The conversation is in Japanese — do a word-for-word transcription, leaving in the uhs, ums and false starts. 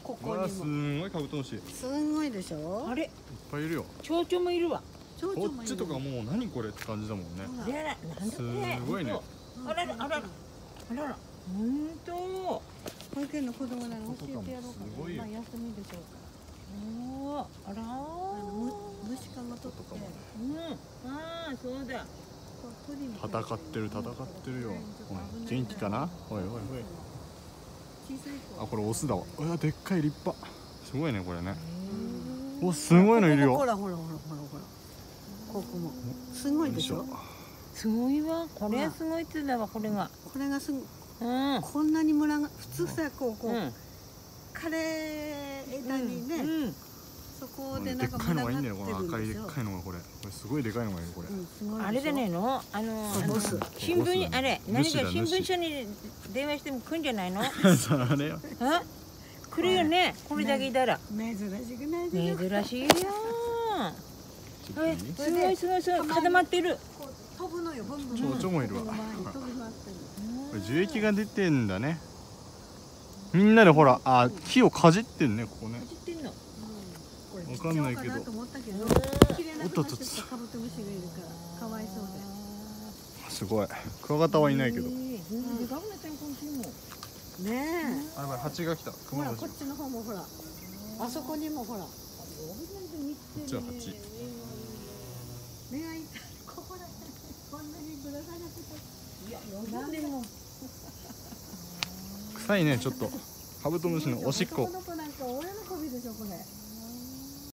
ここうわ、 にもすんごいカブトムシいっすんごいでしょ。 あれ、 ぱいいるよ。 蝶々もいるわ。 蝶々もいる。 こっちとかもう何これって感じだもんね。 ほらいやら、なんだすこれ。 ごいね。 あらら、あらら。あらら。ほんと。 保育園の子供なら教えてやろうかな。 すごいよまあ休みでしょうか。 おー、あらあのむー。 虫かごととかもうん。ああ、そうだ。 取りに戦ってる戦ってるよ。おい、元気かな。おいおいおい。 小さい子。 あ、これオスだわ。うわ、でっかい立派。すごいねこれね。 へお、すごいのいるよ。 ほらほらほらほらほら。ここもすごいでしょ。 すごいわ。これすごいっつうんだわ、これが。 これがすぐうん。 こんなに群が普通さこうこう、 うん。 枯れ枝にね、 うん。 そこででっなんかかいのがいいんだよ。 群この赤いでっがってるんですよ。 かいのがこれ。これすごいでかいのがいるこれ。 うんすごいでしょ。 あれじゃねえの、あの、あのボス新聞に、あれ、何か主だ新聞社に電話しても来るんじゃないの。 それよ。 あ、来るよね、これだけいたら。 珍しくないでしょ。 珍しいよ。え、 ちょっといい？ すごいすごいすごい、固まってる。 こう飛ぶのよ、ブンブン。 蝶々もいるわこの周りに飛び回ってる。 これ樹液が出てんだね。みんなでほら、あ、木をかじってんね、ここね。 走ってんの。 これわかんないけど必要かなと思ったけど、切れなくなってきたカブトムシがいるからかわいそうすごい。クワガタはいないけど。 えー全然でかくなったよ、こっちも。 で。ねあ、やばい、蜂が来た。 え。ほらこっちの方もほら、あそこにもほら。 こっちは蜂。 目が痛い。ここら辺こんなにぶら下がってた。 いや、なんでも。 臭いね、ちょっと。カブトムシのおしっこ。 男の子